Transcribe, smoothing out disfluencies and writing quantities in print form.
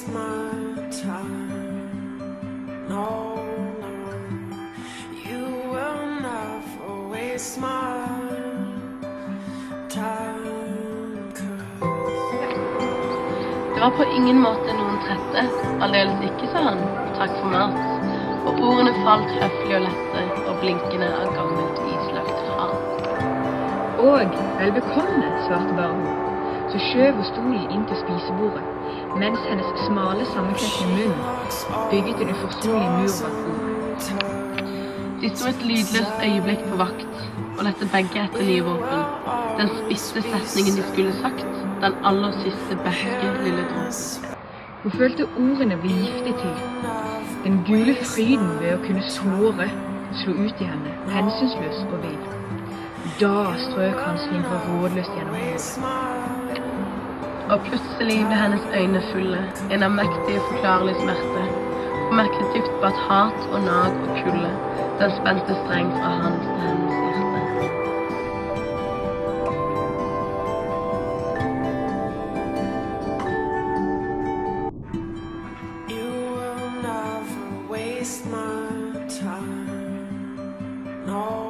waste my time. No, no, you will never waste my time. Det var på ingen måte noen trette, aldeles ikke, sa han, takk for mat, og ordene falt høflig og lette og blinkende av gammelt islagt hav. Og vel bekomme, svarte bare hun. Så skjøv hun stolen inn til spisebordet, mens hennes smale, sammenknyttede munn bygget en uforsonlig mur bak bordet. De sto et lydløst øyeblikk på vakt, og lette begge etter nye våpen. Den spisse setningen de skulle sagt, den aller siste berske lille dråpen. Hun følte ordene bli giftig til. Den gule fryden ved å kunne såre slo ut i henne, hensynsløs og vill. Da strøk hans fingre rådløst gjennom håret. Og plutselig ble hennes øyne fulle, en av mektig og forklarlig smerte. Hun merket dypt på at hat og nag og kulde, den spente streng fra hans til hennes hjerte. You will never waste my time. No.